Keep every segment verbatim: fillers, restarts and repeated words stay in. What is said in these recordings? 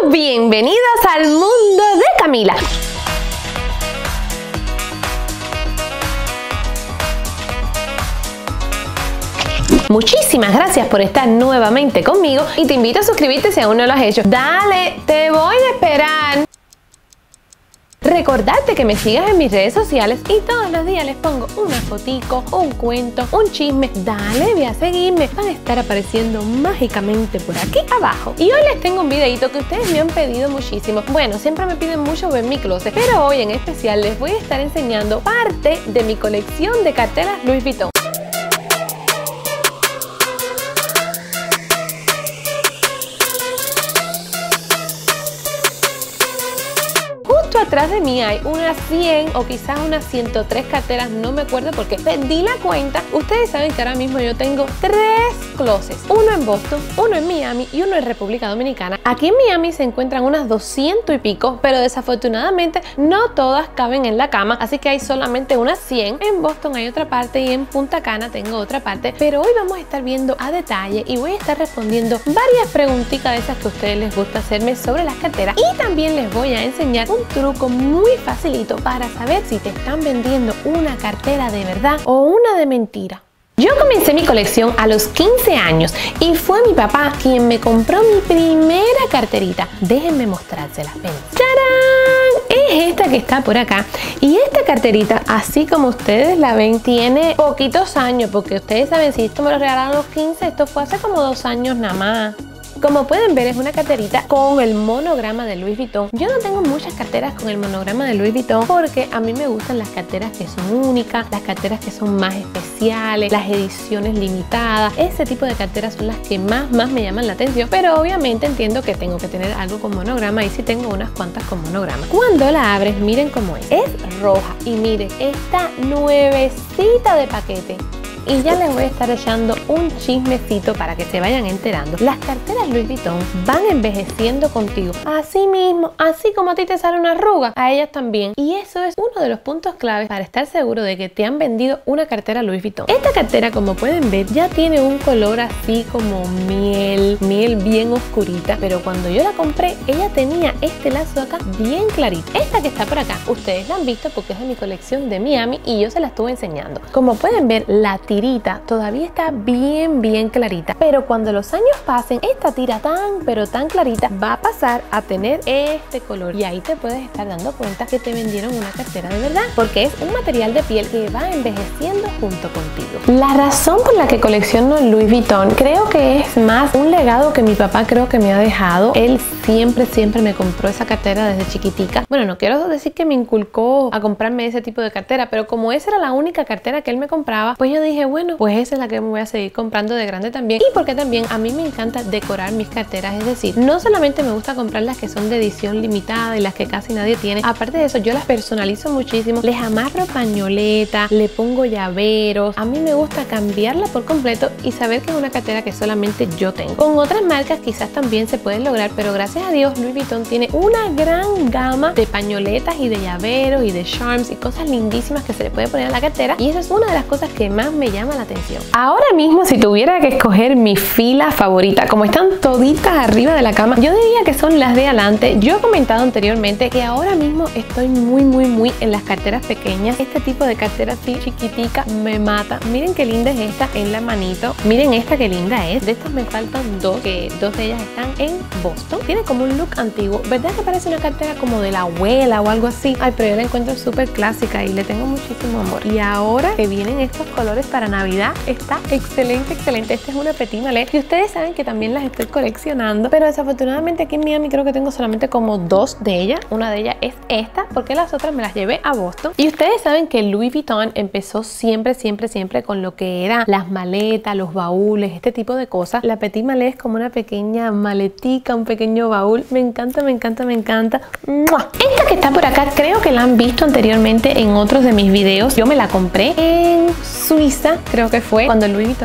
Bienvenidos al mundo de Camila. Muchísimas gracias por estar nuevamente conmigo y te invito a suscribirte si aún no lo has hecho. Dale, te voy a esperar. Recordarte que me sigas en mis redes sociales y todos los días les pongo una fotico, un cuento, un chisme. Dale, ve a seguirme. Van a estar apareciendo mágicamente por aquí abajo. Y hoy les tengo un videito que ustedes me han pedido muchísimo. Bueno, siempre me piden mucho ver mi closet, pero hoy en especial les voy a estar enseñando parte de mi colección de carteras Louis Vuitton. Atrás de mí hay unas cien o quizás unas ciento tres carteras, no me acuerdo porque perdí la cuenta. Ustedes saben que ahora mismo yo tengo tres closets, uno en Boston, uno en Miami y uno en República Dominicana. Aquí en Miami se encuentran unas doscientos y pico, pero desafortunadamente no todas caben en la cama, así que hay solamente unas cien. En Boston hay otra parte y en Punta Cana tengo otra parte, pero hoy vamos a estar viendo a detalle y voy a estar respondiendo varias preguntitas de esas que a ustedes les gusta hacerme sobre las carteras, y también les voy a enseñar un truco muy facilito para saber si te están vendiendo una cartera de verdad o una de mentira. Yo comencé mi colección a los quince años y fue mi papá quien me compró mi primera carterita. Déjenme mostrárselas. Ven. ¡Tarán! Es esta que está por acá. Y esta carterita, así como ustedes la ven, tiene poquitos años, porque ustedes saben, si esto me lo regalaron a los quince, esto fue hace como dos años nada más. Como pueden ver, es una carterita con el monograma de Louis Vuitton. Yo no tengo muchas carteras con el monograma de Louis Vuitton porque a mí me gustan las carteras que son únicas, las carteras que son más especiales, las ediciones limitadas. Ese tipo de carteras son las que más, más me llaman la atención, pero obviamente entiendo que tengo que tener algo con monograma y sí tengo unas cuantas con monograma. Cuando la abres, miren cómo es. Es roja y miren, está nuevecita de paquete. Y ya les voy a estar echando un chismecito para que se vayan enterando. Las carteras Louis Vuitton van envejeciendo contigo. Así mismo, así como a ti te sale una arruga, a ellas también. Y eso es uno de los puntos claves para estar seguro de que te han vendido una cartera Louis Vuitton. Esta cartera, como pueden ver, ya tiene un color así como miel, miel bien oscurita. Pero cuando yo la compré, ella tenía este lazo acá bien clarito. Esta que está por acá, ustedes la han visto porque es de mi colección de Miami y yo se la estuve enseñando. Como pueden ver, la tirita todavía está bien bien clarita, pero cuando los años pasen, esta tira tan pero tan clarita va a pasar a tener este color, y ahí te puedes estar dando cuenta que te vendieron una cartera de verdad, porque es un material de piel que va envejeciendo junto contigo. La razón por la que colecciono Louis Vuitton creo que es más un legado que mi papá creo que me ha dejado. Él siempre siempre me compró esa cartera desde chiquitica. Bueno, no quiero decir que me inculcó a comprarme ese tipo de cartera, pero como esa era la única cartera que él me compraba, pues yo dije, bueno, pues esa es la que me voy a seguir comprando de grande también. Y porque también a mí me encanta decorar mis carteras, es decir, no solamente me gusta comprar las que son de edición limitada y las que casi nadie tiene, aparte de eso yo las personalizo muchísimo, les amarro pañoleta, le pongo llaveros. A mí me gusta cambiarla por completo y saber que es una cartera que solamente yo tengo. Con otras marcas quizás también se pueden lograr, pero gracias a Dios Louis Vuitton tiene una gran gama de pañoletas y de llaveros y de charms y cosas lindísimas que se le puede poner a la cartera, y esa es una de las cosas que más me llama la atención. Ahora mismo, si tuviera que escoger mi fila favorita, como están toditas arriba de la cama, yo diría que son las de adelante. Yo he comentado anteriormente que ahora mismo estoy muy muy muy en las carteras pequeñas. Este tipo de cartera así chiquitica me mata. Miren qué linda es esta en la manito. Miren esta qué linda es. De estas me faltan dos, que dos de ellas están en Boston. Tiene como un look antiguo, ¿verdad que parece una cartera como de la abuela o algo así? Ay, pero yo la encuentro súper clásica y le tengo muchísimo amor. Y ahora que vienen estos colores para Navidad, está excelente, excelente. Esta es una Petit Mallet y ustedes saben que también las estoy coleccionando, pero desafortunadamente aquí en Miami creo que tengo solamente como dos de ellas. Una de ellas es esta, porque las otras me las llevé a Boston. Y ustedes saben que Louis Vuitton empezó siempre, siempre, siempre con lo que eran las maletas, los baúles, este tipo de cosas. La Petit Mallet es como una pequeña maletica, un pequeño baúl. Me encanta, me encanta, me encanta. ¡Mua! Esta que está por acá creo que la han visto anteriormente en otros de mis videos. Yo me la compré en Suiza, creo que fue cuando Louis Vuitton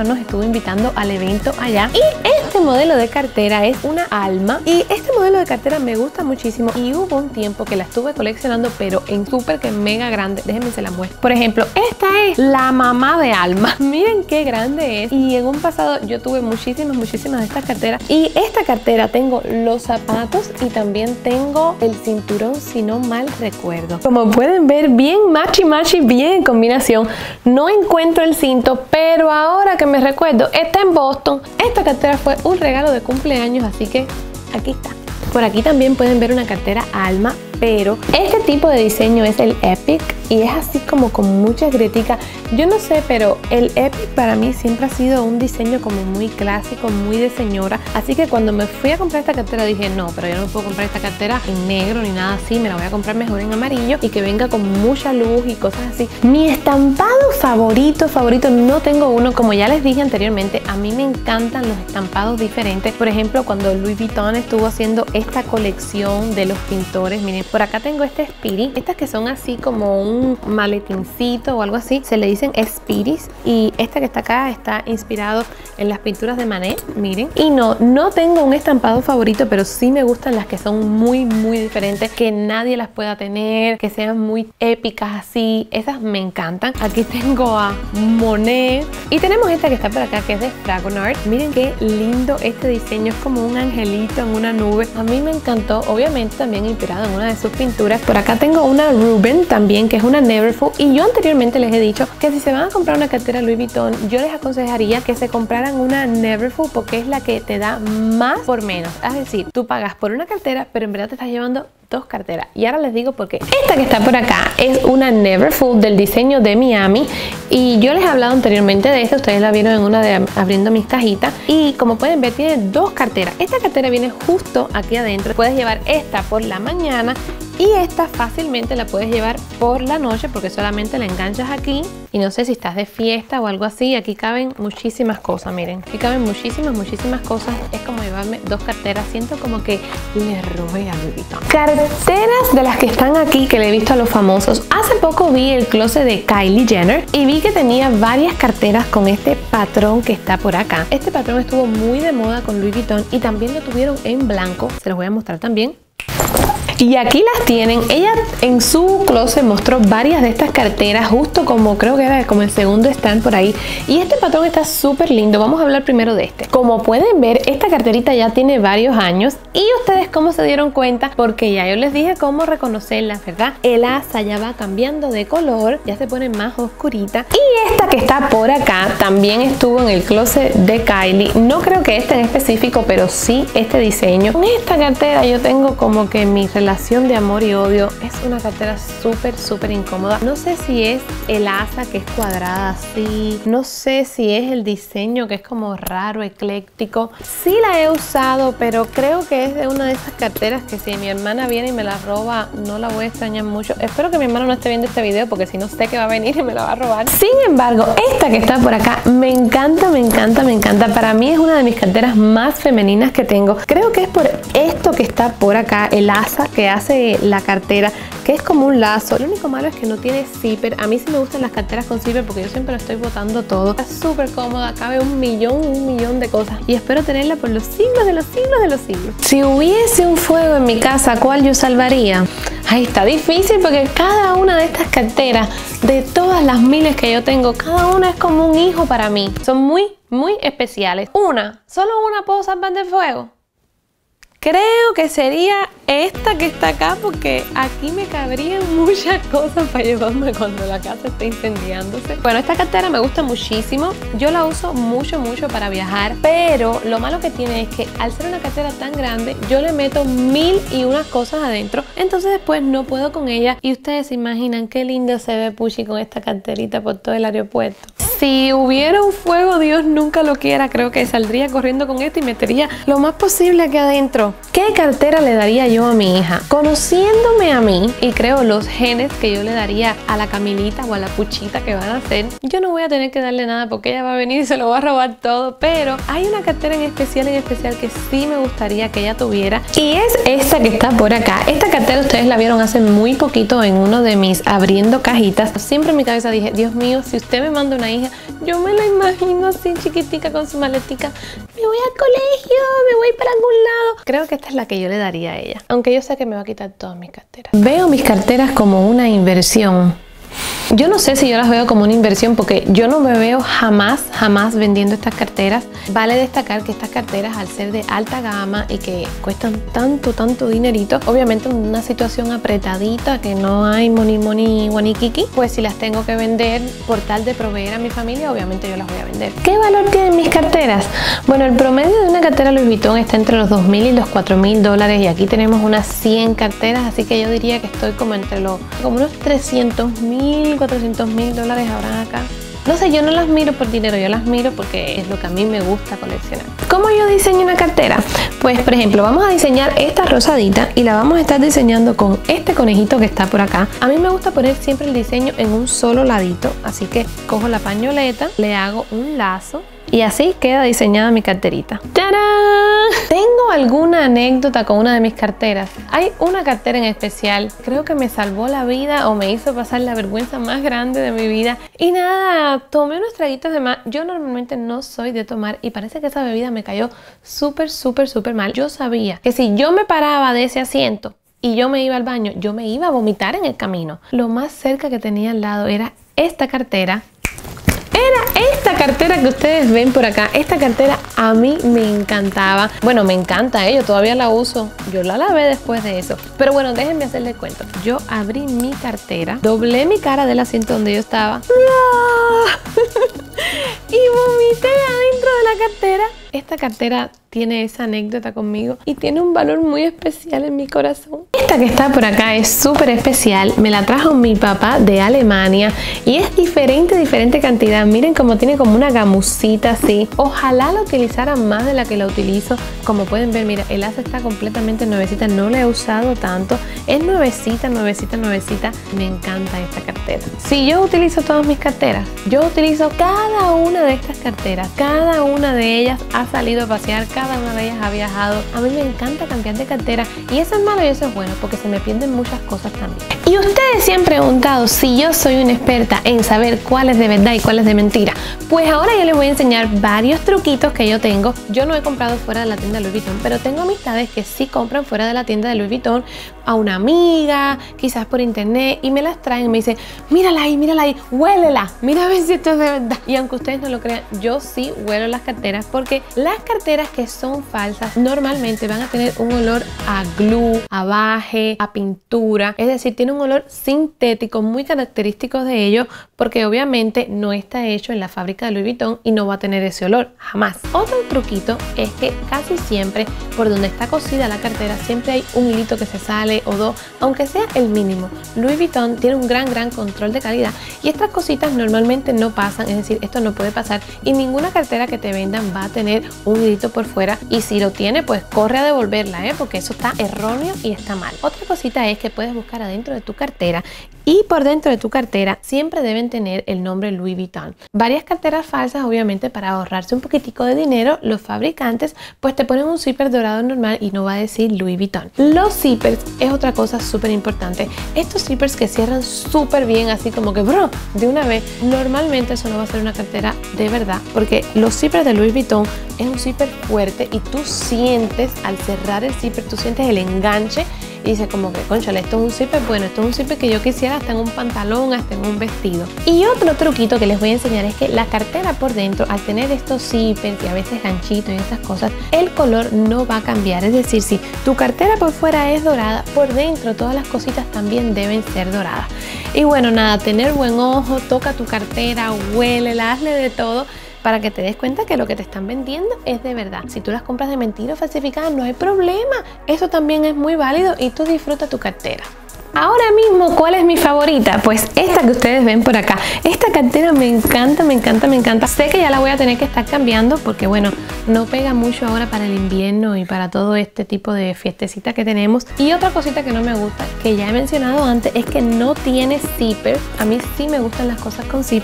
nos estuvo invitando al evento allá. Y este modelo de cartera es una Alma, y este modelo de cartera me gusta muchísimo y hubo un tiempo que la estuve coleccionando, pero en súper que mega grande. Déjenme se la muestro. Por ejemplo, esta es la mamá de Alma. Miren qué grande es. Y en un pasado yo tuve muchísimas, muchísimas de estas carteras. Y esta cartera tengo los zapatos y también tengo el cinturón, si no mal recuerdo. Como pueden ver, bien machi machi, bien en combinación. No encuentro el cinto, pero ahora que me recuerdo, está en Boston. Esta cartera fue un regalo de cumpleaños, así que aquí está. Por aquí también pueden ver una cartera Alma, pero este tipo de diseño es el Epic y es así como con muchas grieticas. Yo no sé, pero el Epic para mí siempre ha sido un diseño como muy clásico, muy de señora. Así que cuando me fui a comprar esta cartera dije, no, pero yo no puedo comprar esta cartera en negro ni nada así. Me la voy a comprar mejor en amarillo y que venga con mucha luz y cosas así. Mi estampado favorito, favorito, no tengo uno. Como ya les dije anteriormente, a mí me encantan los estampados diferentes. Por ejemplo, cuando Louis Vuitton estuvo haciendo esta colección de los pintores, miren, por acá tengo este Speedy. Estas que son así como un maletincito o algo así, se le dicen Speedies. Y esta que está acá está inspirado en las pinturas de Manet, miren. Y no, no tengo un estampado favorito, pero sí me gustan las que son muy, muy diferentes, que nadie las pueda tener, que sean muy épicas así. Esas me encantan. Aquí tengo a Monet. Y tenemos esta que está por acá, que es de Fragonard. Miren qué lindo este diseño. Es como un angelito en una nube. A mí me encantó. Obviamente también inspirado en una de sus pinturas. Por acá tengo una Ruben también, que es una Neverfull. Y yo anteriormente les he dicho que si se van a comprar una cartera Louis Vuitton, yo les aconsejaría que se compraran una Neverfull, porque es la que te da más por menos. Es decir, tú pagas por una cartera, pero en verdad te estás llevando dos carteras. Y ahora les digo por qué. Esta que está por acá es una Neverfull del diseño de Miami, y yo les he hablado anteriormente de esta. Ustedes la vieron en una de abriendo mis cajitas, y como pueden ver tiene dos carteras. Esta cartera viene justo aquí adentro. Puedes llevar esta por la mañana y esta fácilmente la puedes llevar por la noche, porque solamente la enganchas aquí. Y no sé si estás de fiesta o algo así, aquí caben muchísimas cosas, miren. Aquí caben muchísimas, muchísimas cosas. Es como llevarme dos carteras. Siento como que le robé a Louis Vuitton. Carteras de las que están aquí que le he visto a los famosos. Hace poco vi el closet de Kylie Jenner y vi que tenía varias carteras con este patrón que está por acá. Este patrón estuvo muy de moda con Louis Vuitton y también lo tuvieron en blanco. Se los voy a mostrar también. Y aquí las tienen. Ella en su closet mostró varias de estas carteras, justo como creo que era como el segundo stand por ahí. Y este patrón está súper lindo. Vamos a hablar primero de este. Como pueden ver, esta carterita ya tiene varios años. Y ustedes cómo se dieron cuenta, porque ya yo les dije cómo reconocerla, ¿verdad? El asa ya va cambiando de color, ya se pone más oscurita. Y esta que está por acá también estuvo en el closet de Kylie. No creo que esta en específico, pero sí este diseño. Con esta cartera yo tengo como que mi relación de amor y odio. Es una cartera súper súper incómoda. No sé si es el asa que es cuadrada así, no sé si es el diseño que es como raro, ecléctico. Sí la he usado, pero creo que es de una de esas carteras que si mi hermana viene y me la roba, no la voy a extrañar mucho. Espero que mi hermano no esté viendo este video, porque si no sé que va a venir y me la va a robar. Sin embargo, esta que está por acá me encanta, me encanta, me encanta. Para mí es una de mis carteras más femeninas que tengo. Creo que es por esto que está por acá, el asa que hace la cartera, que es como un lazo. Lo único malo es que no tiene zipper. A mí sí me gustan las carteras con zipper, porque yo siempre lo estoy botando todo. Está súper cómoda, cabe un millón, un millón de cosas, y espero tenerla por los siglos de los siglos de los siglos. Si hubiese un fuego en mi casa, ¿cuál yo salvaría? Ay, está difícil, porque cada una de estas carteras, de todas las miles que yo tengo, cada una es como un hijo para mí. Son muy, muy especiales. Una, solo una puedo salvar del fuego. Creo que sería esta que está acá, porque aquí me cabrían muchas cosas para llevarme cuando la casa esté incendiándose. Bueno, esta cartera me gusta muchísimo. Yo la uso mucho, mucho para viajar, pero lo malo que tiene es que al ser una cartera tan grande, yo le meto mil y unas cosas adentro. Entonces después no puedo con ella. Y ustedes se imaginan qué lindo se ve Puchi con esta carterita por todo el aeropuerto. Si hubiera un fuego, Dios nunca lo quiera, creo que saldría corriendo con esta y metería lo más posible aquí adentro. ¿Qué cartera le daría yo a mi hija? Conociéndome a mí, y creo los genes que yo le daría a la Camilita o a la Puchita que van a hacer, yo no voy a tener que darle nada, porque ella va a venir y se lo va a robar todo. Pero hay una cartera en especial, en especial que sí me gustaría que ella tuviera, y es esta que está por acá. Esta cartera ustedes la vieron hace muy poquito en uno de mis abriendo cajitas. Siempre en mi cabeza dije, Dios mío, si usted me manda una hija, ella. Yo me la imagino así chiquitica con su maletica. Me voy al colegio, me voy para algún lado. Creo que esta es la que yo le daría a ella. Aunque yo sé que me va a quitar todas mis carteras. Veo mis carteras como una inversión. Yo no sé si yo las veo como una inversión porque yo no me veo jamás, jamás vendiendo estas carteras. Vale destacar que estas carteras, al ser de alta gama y que cuestan tanto, tanto dinerito, obviamente en una situación apretadita que no hay money, money, guaniquiqui, pues si las tengo que vender por tal de proveer a mi familia, obviamente yo las voy a vender. ¿Qué valor tienen mis carteras? Bueno, el promedio de una cartera Louis Vuitton está entre los dos mil y los cuatro mil dólares y aquí tenemos unas cien carteras, así que yo diría que estoy como entre los, como unos trescientos mil, cuatrocientos mil dólares habrán acá. No sé, yo no las miro por dinero, yo las miro porque es lo que a mí me gusta coleccionar. ¿Cómo yo diseño una cartera? Pues por ejemplo, vamos a diseñar esta rosadita y la vamos a estar diseñando con este conejito que está por acá. A mí me gusta poner siempre el diseño en un solo ladito, así que cojo la pañoleta, le hago un lazo y así queda diseñada mi carterita. ¡Tarán! ¿Tengo alguna anécdota con una de mis carteras? Hay una cartera en especial, creo que me salvó la vida o me hizo pasar la vergüenza más grande de mi vida. Y nada, tomé unos traguitos de más. Yo normalmente no soy de tomar y parece que esa bebida me cayó súper, súper, súper mal. Yo sabía que si yo me paraba de ese asiento y yo me iba al baño, yo me iba a vomitar en el camino. Lo más cerca que tenía al lado era esta cartera. Era esta cartera que ustedes ven por acá. Esta cartera a mí me encantaba. Bueno, me encanta, ¿eh? Yo todavía la uso. Yo la lavé después de eso. Pero bueno, déjenme hacerles cuento. Yo abrí mi cartera, doblé mi cara del asiento donde yo estaba y vomité adentro de la cartera. Esta cartera tiene esa anécdota conmigo y tiene un valor muy especial en mi corazón. Esta que está por acá es súper especial. Me la trajo mi papá de Alemania y es diferente, diferente cantidad. Miren cómo tiene como una gamusita así. Ojalá la utilizara más de la que la utilizo. Como pueden ver, mira, el asa está completamente nuevecita. No la he usado tanto. Es nuevecita, nuevecita, nuevecita. Me encanta esta cartera. Si yo utilizo todas mis carteras, yo utilizo cada una de estas carteras. Cada una de ellas ha salido a pasear, cada una de ellas ha viajado. A mí me encanta cambiar de cartera y eso es malo y eso es bueno porque se me pierden muchas cosas también. Y ustedes se han preguntado si yo soy una experta en saber cuál es de verdad y cuál es de mentira. Pues ahora yo les voy a enseñar varios truquitos que yo tengo. Yo no he comprado fuera de la tienda de Louis Vuitton, pero tengo amistades que sí compran fuera de la tienda de Louis Vuitton a una amiga, quizás por internet, y me las traen y me dicen, mírala ahí, mírala ahí, huélela, mira a ver si esto es de verdad. Y aunque ustedes no lo crean, yo sí huelo las carteras porque las carteras que son falsas normalmente van a tener un olor a glue, a baje, a pintura, es decir, tiene un olor sintético muy característico de ellos porque obviamente no está hecho en la fábrica de Louis Vuitton y no va a tener ese olor, jamás. Otro truquito es que casi siempre por donde está cosida la cartera siempre hay un hilito que se sale o dos, aunque sea el mínimo. Louis Vuitton tiene un gran, gran control de calidad y estas cositas normalmente no pasan, es decir, esto no puede pasar y ninguna cartera que te vendan va a tener un hilito por fuera y si lo tiene pues corre a devolverla, ¿eh? Porque eso está erróneo y está mal. Otra cosita es que puedes buscar adentro de tu cartera y por dentro de tu cartera siempre deben tener el nombre Louis Vuitton. Varias carteras falsas, obviamente para ahorrarse un poquitico de dinero, los fabricantes pues te ponen un zipper dorado normal y no va a decir Louis Vuitton. Los zippers es otra cosa súper importante. Estos zippers que cierran súper bien, así como que bro, de una vez, normalmente eso no va a ser una cartera de verdad porque los zippers de Louis Vuitton es un zipper fuerte y tú sientes al cerrar el zipper, tú sientes el enganche y dices como que, conchale, esto es un zipper, bueno, esto es un zipper que yo quisiera hasta en un pantalón, hasta en un vestido. Y otro truquito que les voy a enseñar es que la cartera por dentro, al tener estos zippers y a veces ganchitos y esas cosas, el color no va a cambiar. Es decir, si tu cartera por fuera es dorada, por dentro todas las cositas también deben ser doradas. Y bueno, nada, tener buen ojo, toca tu cartera, huélela, hazle de todo para que te des cuenta que lo que te están vendiendo es de verdad. Si tú las compras de mentira o falsificadas, no hay problema. Eso también es muy válido y tú disfruta tu cartera. Ahora mismo, ¿cuál es mi favorita? Pues esta que ustedes ven por acá. Esta cartera me encanta, me encanta, me encanta. Sé que ya la voy a tener que estar cambiando porque, bueno, no pega mucho ahora para el invierno y para todo este tipo de fiestecitas que tenemos. Y otra cosita que no me gusta, que ya he mencionado antes, es que no tiene zipper. A mí sí me gustan las cosas con zipper,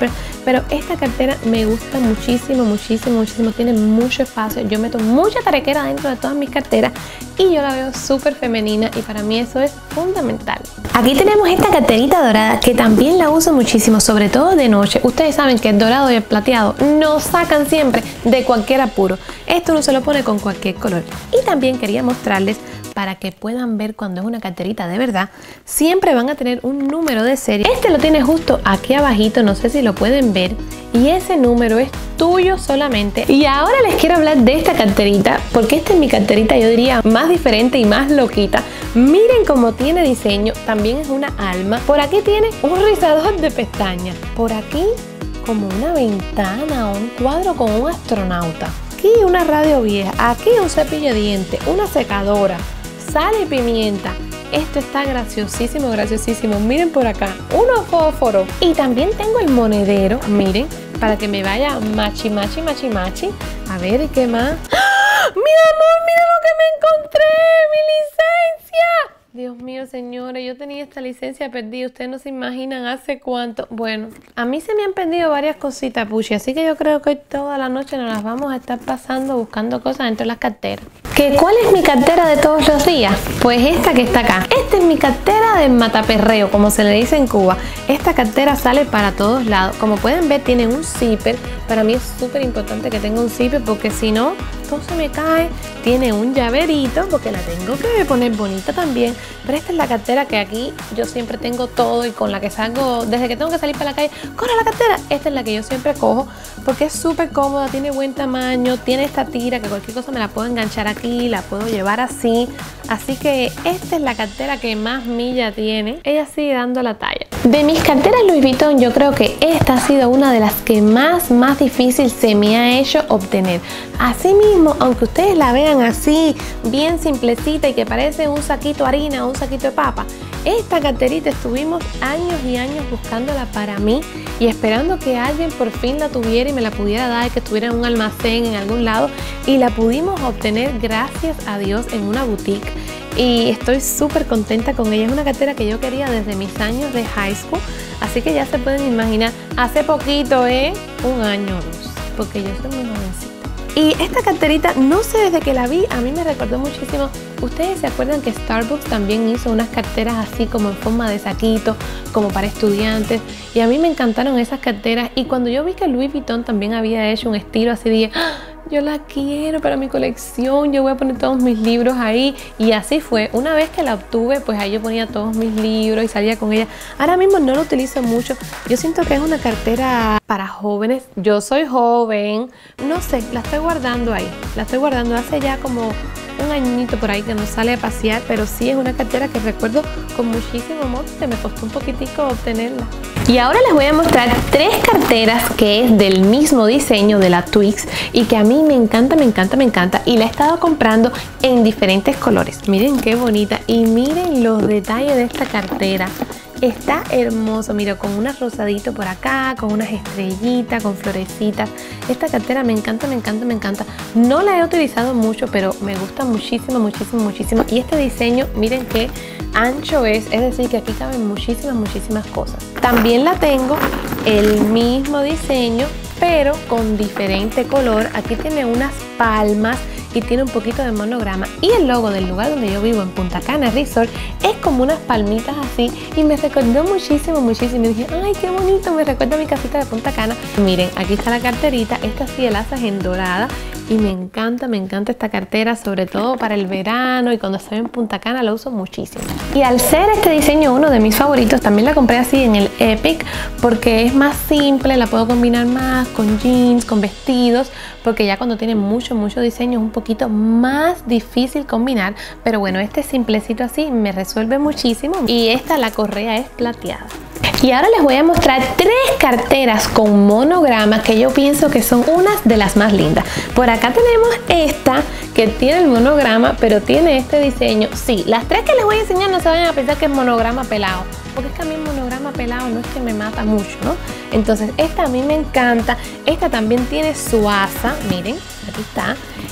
pero esta cartera me gusta muchísimo, muchísimo, muchísimo. Tiene mucho espacio, yo meto mucha tarequera dentro de todas mis carteras y yo la veo súper femenina y para mí eso es fundamental. Aquí tenemos esta carterita dorada que también la uso muchísimo, sobre todo de noche. Ustedes saben que el dorado y el plateado nos sacan siempre de cualquier apuro. Esto no se lo pone con cualquier color. Y también quería mostrarles, para que puedan ver cuando es una carterita de verdad, siempre van a tener un número de serie. Este lo tiene justo aquí abajito, no sé si lo pueden ver, y ese número es tuyo solamente. Y ahora les quiero hablar de esta carterita, porque esta es mi carterita, yo diría, más diferente y más loquita. Miren cómo tiene diseño, también es una alma. Por aquí tiene un rizador de pestañas, por aquí como una ventana o un cuadro con un astronauta. Aquí una radio vieja, aquí un cepillo de dientes, una secadora, sal y pimienta. Esto está graciosísimo, graciosísimo. Miren por acá, unos fósforos. Y también tengo el monedero, miren, para que me vaya machi, machi, machi, machi. A ver, ¿qué más? ¡Ah! ¡Mi amor, mira lo que me encontré! ¡Mi licencia! Dios mío, señores, yo tenía esta licencia perdida. Ustedes no se imaginan hace cuánto. Bueno, a mí se me han perdido varias cositas, Puchi, así que yo creo que hoy toda la noche nos las vamos a estar pasando buscando cosas dentro de las carteras. ¿Que cuál es mi cartera de todos los días? Pues esta que está acá. Esta es mi cartera de mataperreo, como se le dice en Cuba. Esta cartera sale para todos lados. Como pueden ver, tiene un zipper. Para mí es súper importante que tenga un zipper porque si no, todo se me cae. Tiene un llaverito porque la tengo que poner bonita también. Pero esta es la cartera que aquí yo siempre tengo todo y con la que salgo, desde que tengo que salir para la calle, ¡corre la cartera! Esta es la que yo siempre cojo porque es súper cómoda, tiene buen tamaño, tiene esta tira que cualquier cosa me la puedo enganchar aquí, la puedo llevar así. Así que esta es la cartera que más milla tiene. Ella sigue dando la talla. De mis carteras Louis Vuitton, yo creo que esta ha sido una de las que más, más difícil se me ha hecho obtener. Así mismo, aunque ustedes la vean así, bien simplecita y que parece un saquito de harina o un saquito de papa, esta carterita estuvimos años y años buscándola para mí y esperando que alguien por fin la tuviera y me la pudiera dar, que estuviera en un almacén en algún lado, y la pudimos obtener gracias a Dios en una boutique y estoy súper contenta con ella. Es una cartera que yo quería desde mis años de high school, así que ya se pueden imaginar, hace poquito, ¿eh? Un año o dos, porque yo soy muy jovencita. Y esta carterita, no sé, desde que la vi, a mí me recordó muchísimo. Ustedes se acuerdan que Starbucks también hizo unas carteras así como en forma de saquito, como para estudiantes, y a mí me encantaron esas carteras. Y cuando yo vi que Louis Vuitton también había hecho un estilo así, dije, ¡ah! Yo la quiero para mi colección, yo voy a poner todos mis libros ahí. Y así fue. Una vez que la obtuve, pues ahí yo ponía todos mis libros y salía con ella. Ahora mismo no la utilizo mucho. Yo siento que es una cartera para jóvenes. Yo soy joven. No sé, la estoy guardando ahí. La estoy guardando hace ya como un añito por ahí que no sale a pasear, pero sí es una cartera que recuerdo con muchísimo amor, que me costó un poquitico obtenerla. Y ahora les voy a mostrar tres carteras que es del mismo diseño de la Twix y que a mí me encanta, me encanta, me encanta, y la he estado comprando en diferentes colores. Miren qué bonita y miren los detalles de esta cartera. Está hermoso, mira, con un rosadito por acá, con unas estrellitas, con florecitas. Esta cartera me encanta, me encanta, me encanta. No la he utilizado mucho, pero me gusta muchísimo, muchísimo, muchísimo. Y este diseño, miren qué ancho es, es decir, que aquí caben muchísimas, muchísimas cosas. También la tengo el mismo diseño, pero con diferente color. Aquí tiene unas palmas y tiene un poquito de monograma, y el logo del lugar donde yo vivo, en Punta Cana Resort, es como unas palmitas así y me recordó muchísimo, muchísimo. Y dije, ay, qué bonito, me recuerda a mi casita de Punta Cana. Miren, aquí está la carterita. Esta sí, el asa es en dorada y me encanta, me encanta esta cartera, sobre todo para el verano, y cuando estoy en Punta Cana la uso muchísimo. Y al ser este diseño uno de mis favoritos, también la compré así en el Epic porque es más simple, la puedo combinar más con jeans, con vestidos, porque ya cuando tiene mucho, mucho diseño es un poquito más difícil combinar, pero bueno, este simplecito así me resuelve muchísimo. Y esta, la correa es plateada. Y ahora les voy a mostrar tres carteras con monograma que yo pienso que son unas de las más lindas. Por acá tenemos esta que tiene el monograma, pero tiene este diseño. Sí, las tres que les voy a enseñar no se vayan a pensar que es monograma pelado, porque es que a mí el monograma pelado no es que me mata mucho, ¿no? Entonces esta a mí me encanta. Esta también tiene su asa, miren, aquí está.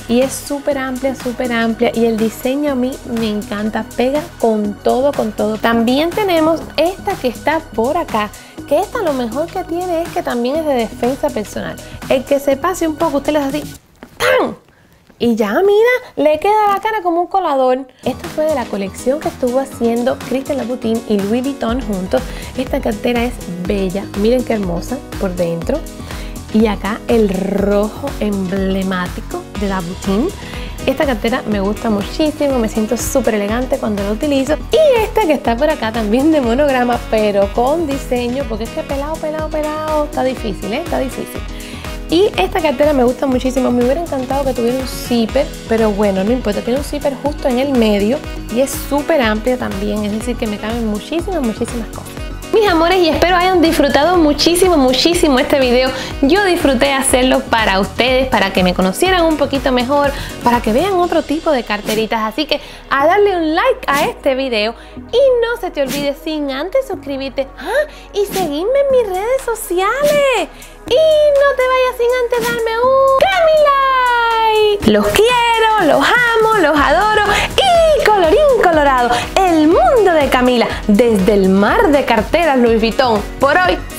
y es súper amplia, súper amplia, y el diseño a mí me encanta, pega con todo, con todo. También tenemos esta que está por acá, que esta lo mejor que tiene es que también es de defensa personal. El que se pase un poco, usted le hace así, ¡tan! Y ya, mira, le queda la cara como un colador. Esto fue de la colección que estuvo haciendo Christian Louboutin y Louis Vuitton juntos. Esta cartera es bella, miren qué hermosa por dentro. Y acá el rojo emblemático de Louboutin. Esta cartera me gusta muchísimo, me siento súper elegante cuando la utilizo. Y esta que está por acá también de monograma, pero con diseño, porque es que pelado, pelado, pelado, está difícil, ¿eh? Está difícil. Y esta cartera me gusta muchísimo, me hubiera encantado que tuviera un zipper, pero bueno, no importa, tiene un zipper justo en el medio y es súper amplia también, es decir que me caben muchísimas, muchísimas cosas. Mis amores, y espero hayan disfrutado muchísimo, muchísimo este video. Yo disfruté hacerlo para ustedes, para que me conocieran un poquito mejor, para que vean otro tipo de carteritas. Así que a darle un like a este video y no se te olvide sin antes suscribirte ah, y seguirme en mis redes sociales. Y no te vayas sin antes darme un Cami Like. Los quiero, los amo, los adoro y colorín colorado, el mundo de Camila desde el mar de carteras Louis Vuitton por hoy